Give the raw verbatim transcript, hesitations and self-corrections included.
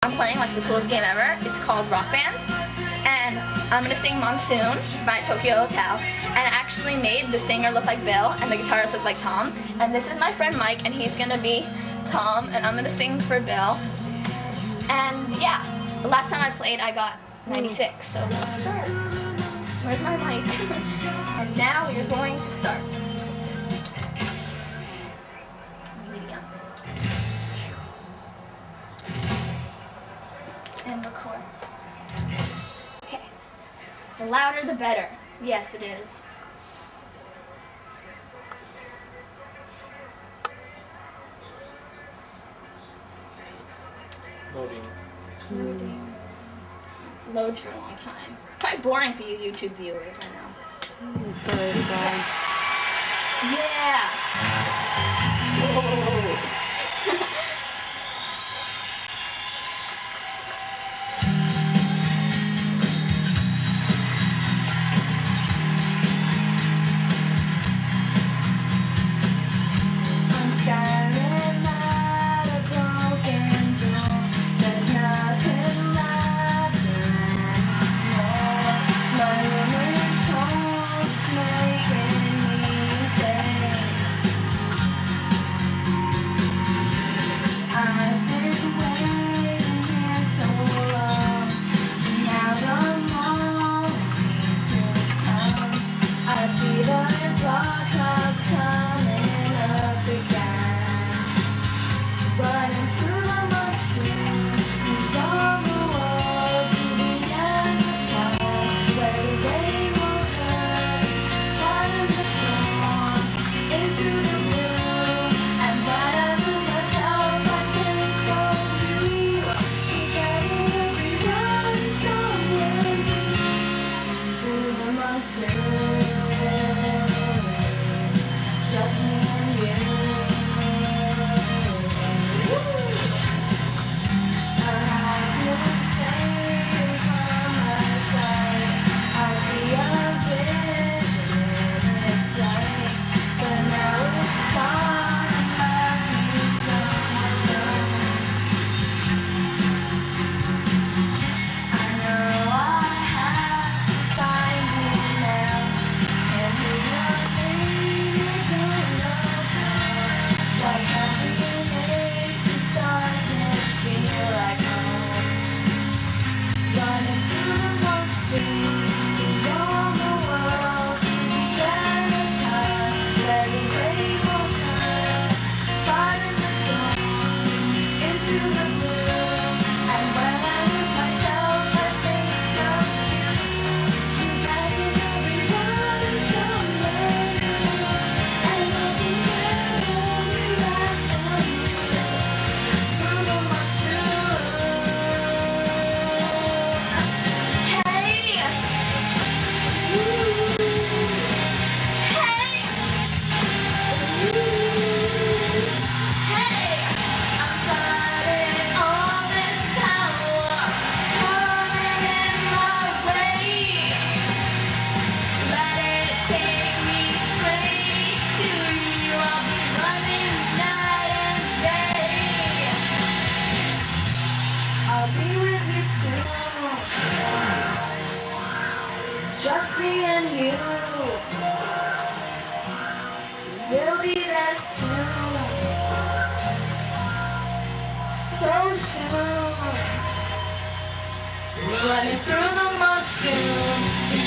I'm playing like the coolest game ever. It's called Rock Band. And I'm gonna sing Monsoon by Tokio Hotel. And I actually made the singer look like Bill and the guitarist look like Tom. And this is my friend Mike, and he's gonna be Tom, and I'm gonna sing for Bill. And yeah, the last time I played I got ninety-six, so we'll start. Where's my mic? And now we're going to start. Medium. And record. Okay. The louder the better. Yes, it is. Loading. Loading. Loads for a long time. It's probably boring for you YouTube viewers, I know. Good, guys. Yeah. Whoa. Just me and you. We'll be there soon. So soon. We're running through the monsoon.